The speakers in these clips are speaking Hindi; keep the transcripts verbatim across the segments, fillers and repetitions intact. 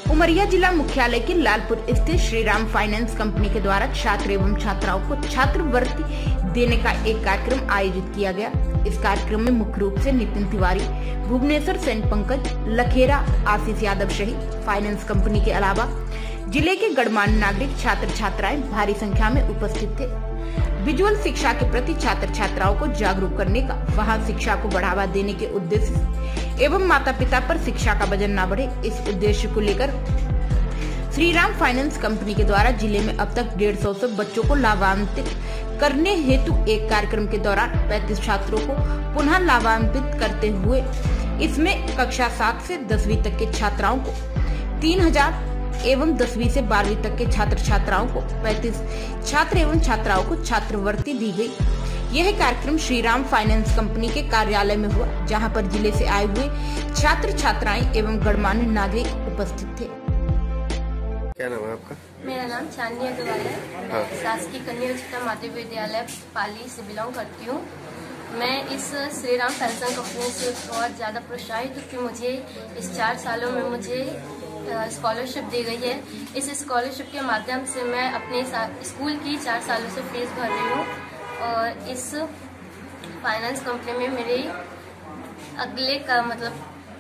उमरिया जिला मुख्यालय के लालपुर स्थित श्रीराम फाइनेंस कंपनी के द्वारा छात्र एवं छात्राओं को छात्रवृत्ति देने का एक कार्यक्रम आयोजित किया गया। इस कार्यक्रम में मुख्य रूप से नितिन तिवारी, भुवनेश्वर सेन, पंकज लखेरा, आशीष यादव सहित फाइनेंस कंपनी के अलावा जिले के गणमान्य नागरिक छात्र छात्राएं भारी संख्या में उपस्थित थे। विजुअल शिक्षा के प्रति छात्र छात्राओं को जागरूक करने का, वहां शिक्षा को बढ़ावा देने के उद्देश्य एवं माता पिता पर शिक्षा का वजन न बढ़े, इस उद्देश्य को लेकर श्रीराम फाइनेंस कंपनी के द्वारा जिले में अब तक डेढ़ सौ से बच्चों को लाभान्वित करने हेतु एक कार्यक्रम के दौरान पैंतीस छात्रों को पुनः लाभान्वित करते हुए इसमें कक्षा सात से दसवीं तक के छात्राओं को तीन हजार एवं दसवीं से बारहवीं तक के छात्र छात्राओं को पैंतीस छात्र एवं छात्राओं को छात्रवृत्ति दी गई। यह कार्यक्रम श्रीराम फाइनेंस कंपनी के कार्यालय में हुआ, जहां पर जिले से आए हुए छात्र छात्राएं एवं गणमान्य नागरिक उपस्थित थे। क्या नाम है आपका? मेरा नाम चांदनी अग्रवाल है। मैं शासकीय कन्या उच्चतर माध्यमिक विद्यालय पाली से बिलोंग करती हूँ। मैं इस श्रीराम फाइनेंस कंपनी से बहुत ज़्यादा प्रोत्साहित हूँ कि मुझे इस चार सालों में मुझे स्कॉलरशिप दी गई है। इस स्कॉलरशिप के माध्यम से मैं अपने स्कूल की चार सालों से फीस भर रही हूँ और इस फाइनेंस कंपनी में मेरे अगले का मतलब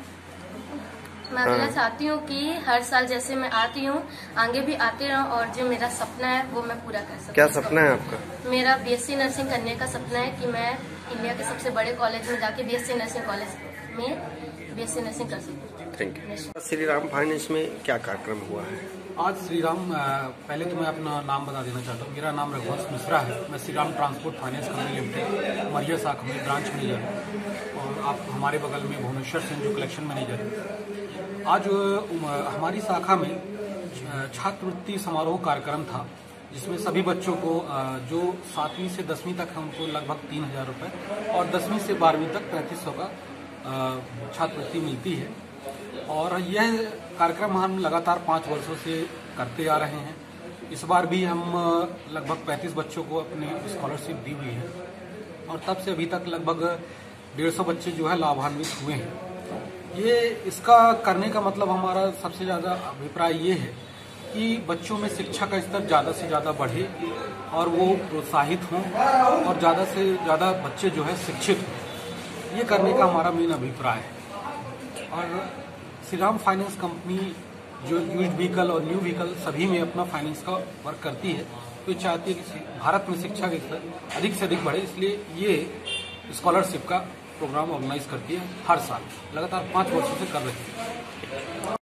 मैं कहना चाहती हूँ कि हर साल जैसे मैं आती हूँ आगे भी आते रहूँ और जो मेरा सपना है वो मैं पूरा कर सकूँ। क्या सपना है आपका? मेरा बीएससी नर्सिंग करने का सपना है कि मैं इंडिया के सबसे बड़े कॉलेज में जाके बीएससी नर्सिंग कॉलेज में बीएससी नर्सिंग कर सकूँ। Thank you. श्रीराम फाइनेंस में क्या कार्यक्रम हुआ है आज? श्रीराम, पहले तो मैं अपना नाम बता देना चाहता हूँ। मेरा नाम रघुवंश मिश्रा है। मैं Shriram transport finance company limited Umaria शाखा में ब्रांच मैनेजर हूँ और आप हमारे बगल में भुवनेश्वर सेन जो कलेक्शन मैनेजर है। आज हमारी शाखा में छात्रवृत्ति समारोह कार्यक्रम था, जिसमें सभी बच्चों को जो सातवीं से दसवीं तक है उनको लगभग तीन हजार रुपये और दसवीं से बारहवीं तक पैंतीस सौ का छात्रवृत्ति मिलती है। और यह कार्यक्रम हम लगातार पाँच वर्षों से करते आ रहे हैं। इस बार भी हम लगभग पैंतीस बच्चों को अपनी स्कॉलरशिप दी हुई है और तब से अभी तक लगभग डेढ़ सौ बच्चे जो है लाभान्वित हुए हैं। ये इसका करने का मतलब हमारा सबसे ज़्यादा अभिप्राय ये है कि बच्चों में शिक्षा का स्तर ज़्यादा से ज़्यादा बढ़े और वो प्रोत्साहित हों और ज़्यादा से ज़्यादा बच्चे जो है शिक्षित हों। ये करने का हमारा मेन अभिप्राय है। और श्रीराम फाइनेंस कंपनी जो यूज्ड व्हीकल और न्यू व्हीकल सभी में अपना फाइनेंस का वर्क करती है, तो चाहती है कि भारत में शिक्षा का स्तर अधिक से अधिक बढ़े, इसलिए ये स्कॉलरशिप का प्रोग्राम ऑर्गेनाइज करती है। हर साल लगातार पाँच वर्षों से कर रही है।